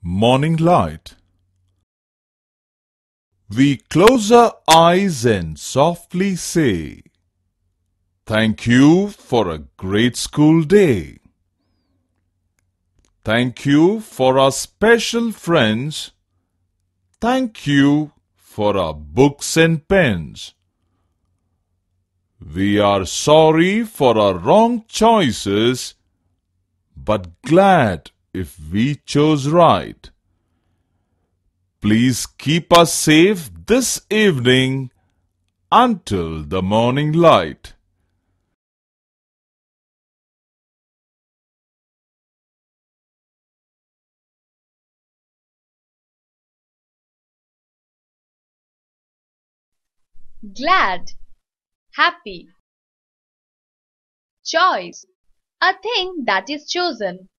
Morning light. We close our eyes and softly say, "Thank you for a great school day. Thank you for our special friends. Thank you for our books and pens. We are sorry for our wrong choices, but glad if we chose right. Please keep us safe this evening until the morning light." Glad, happy. Choice, a thing that is chosen.